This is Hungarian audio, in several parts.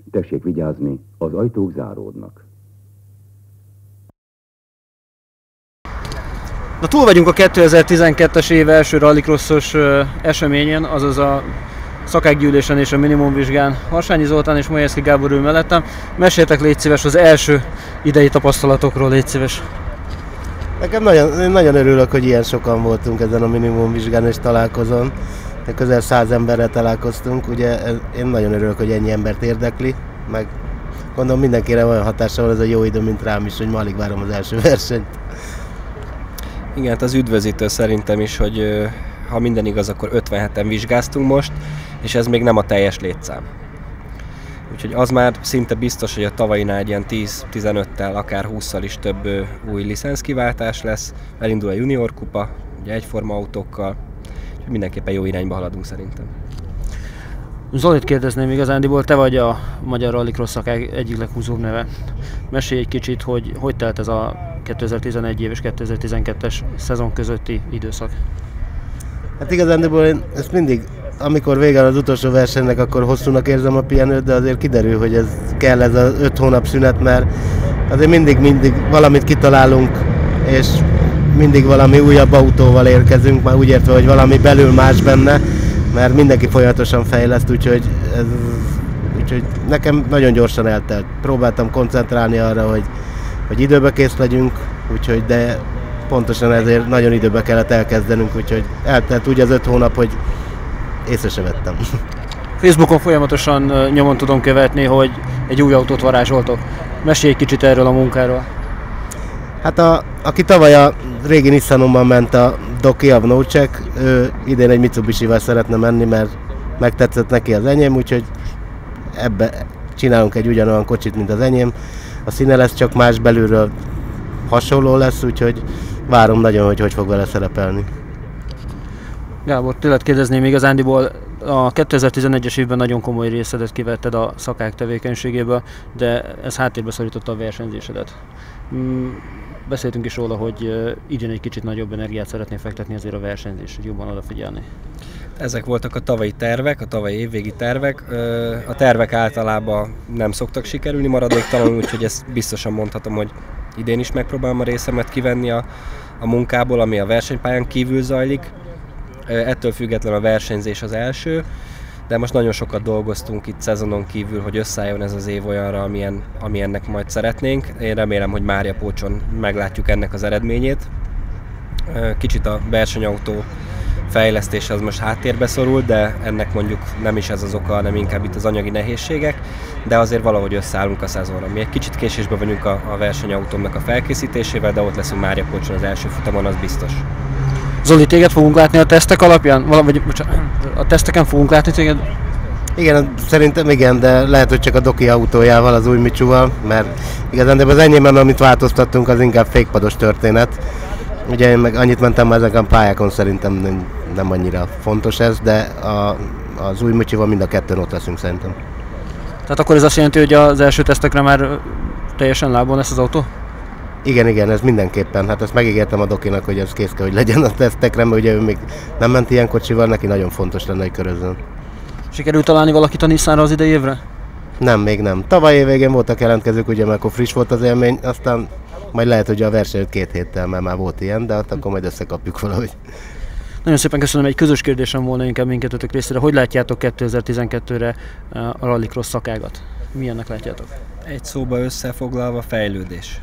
Tessék vigyázni, az ajtók záródnak. Na, túl vagyunk a 2012-es év első rallycrossos eseményen, azaz a szakákgyűlésen és a minimumvizsgán. Harsányi Zoltán és Majewski Gábor ül mellettem. Meséltek, légy szíves, az első idei tapasztalatokról, légy szíves. Nekem nagyon örülök, hogy ilyen sokan voltunk ezen a minimumvizsgán és találkozón. Közel 100 emberrel találkoztunk, ugye én nagyon örülök, hogy ennyi embert érdekli, meg gondolom mindenkire olyan hatása van ez a jó idő, mint rám is, hogy ma alig várom az első versenyt. Igen, hát az üdvözítő szerintem is, hogy ha minden igaz, akkor 57-en vizsgáztunk most, és ez még nem a teljes létszám. Úgyhogy az már szinte biztos, hogy a tavainál egy ilyen 10-15-tel, akár 20-szal is több új licenszkiváltás lesz. Elindul a junior kupa, ugye egyforma autókkal, úgyhogy mindenképpen jó irányba haladunk szerintem. Zolit kérdezném igazándiból, te vagy a magyar rallycross szakák egyik leghúzóbb neve. Mesélj egy kicsit, hogy telt ez a 2011 év és 2012-es szezon közötti időszak. Hát igazándiból én ezt mindig, amikor vége az utolsó versenynek, akkor hosszúnak érzem a pihenőt, de azért kiderül, hogy ez kell ez az 5 hónap szünet, mert azért mindig valamit kitalálunk, és mindig valami újabb autóval érkezünk, már úgy értve, hogy valami belül más benne, mert mindenki folyamatosan fejleszt, úgyhogy nekem nagyon gyorsan eltelt. Próbáltam koncentrálni arra, hogy időbe kész legyünk, de pontosan ezért nagyon időbe kellett elkezdenünk, úgyhogy eltelt úgy az 5 hónap, hogy észre se vettem. Facebookon folyamatosan nyomon tudom követni, hogy egy új autót varázsoltok. Mesélj egy kicsit erről a munkáról. Hát aki tavaly a régi Nissanomban ment, a Doki Avnócsek, ő idén egy Mitsubishi-vel szeretne menni, mert megtetszett neki az enyém, úgyhogy ebbe csinálunk egy ugyanolyan kocsit, mint az enyém. A színe lesz csak más, belülről hasonló lesz, úgyhogy várom nagyon, hogy fog vele szerepelni. Gábor, tőled kérdezném igazándiból, a 2011-es évben nagyon komoly részedet kivetted a szakák tevékenységéből, de ez háttérbe szorította a versenyzésedet. Beszéltünk is róla, hogy idén egy kicsit nagyobb energiát szeretnél fektetni azért a versenyzésre, hogy jobban odafigyelni. Ezek voltak a tavalyi tervek, a tavalyi évvégi tervek. A tervek általában nem szoktak sikerülni maradéktalanul, úgyhogy ezt biztosan mondhatom, hogy idén is megpróbálom a részemet kivenni a munkából, ami a versenypályán kívül zajlik. Ettől függetlenül a versenyzés az első, de most nagyon sokat dolgoztunk itt szezonon kívül, hogy összeálljon ez az év olyanra, amilyennek majd szeretnénk. Én remélem, hogy Mária Pócson meglátjuk ennek az eredményét. Kicsit a versenyautó fejlesztése az most háttérbe szorul, de ennek mondjuk nem is ez az oka, hanem inkább itt az anyagi nehézségek, de azért valahogy összeállunk a szezonra. Mi egy kicsit késésben vagyunk a versenyautómnak a felkészítésével, de ott leszünk Mária Pócson az első futamon, az biztos. Zoli, téged fogunk látni a tesztek alapján? A teszteken fogunk látni téged? Igen, szerintem igen, de lehet, hogy csak a Doki autójával, az új Micsúval, mert igazán de az enyémben, amit változtattunk, az inkább fékpados történet. Ugye én meg annyit mentem már ezeken a pályákon, szerintem nem annyira fontos ez, de az új Micsúval mind a kettőn ott leszünk szerintem. Tehát akkor ez azt jelenti, hogy az első tesztekre már teljesen lábon lesz az autó? Igen, ez mindenképpen. Hát ezt megígértem a Dokinak, hogy ez kész kell, hogy legyen a tesztekre, mert ugye ő még nem ment ilyen kocsival, neki nagyon fontos lenne, hogy körözzön. Sikerült találni valakit a Nissanra az idei évre? Nem, még nem. Tavaly év végén voltak jelentkezők, ugye, mert akkor friss volt az élmény, aztán majd lehet, hogy a versenyt 2 héttel, mert már volt ilyen, de akkor majd összekapjuk valahogy. Nagyon szépen köszönöm, egy közös kérdésem volna inkább mindkettőtök részére. Hogy látjátok 2012-re a rallycross szakágat? Milyennek látjátok? Egy szóba összefoglalva, fejlődés.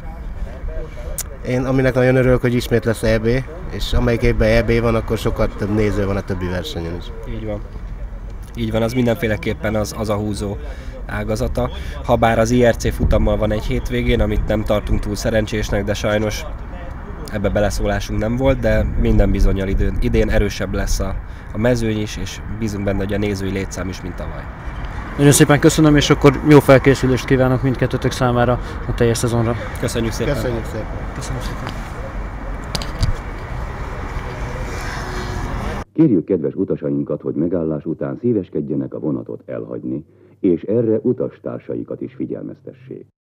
Én aminek nagyon örülök, hogy ismét lesz EB, és amelyik évben EB van, akkor sokkal több néző van a többi versenyen is. Így van. Így van, az mindenféleképpen az a húzó ágazata. Habár az IRC futammal van egy hétvégén, amit nem tartunk túl szerencsésnek, de sajnos ebbe beleszólásunk nem volt, de minden bizonnyal idén erősebb lesz a mezőny is, és bízunk benne, hogy a nézői létszám is, mint tavaly. Nagyon szépen köszönöm, és akkor jó felkészülést kívánok mindkettőtök számára a teljes szezonra. Köszönjük szépen! Köszönjük szépen! Köszönöm szépen! Kérjük kedves utasainkat, hogy megállás után szíveskedjenek a vonatot elhagyni, és erre utastársaikat is figyelmeztessék.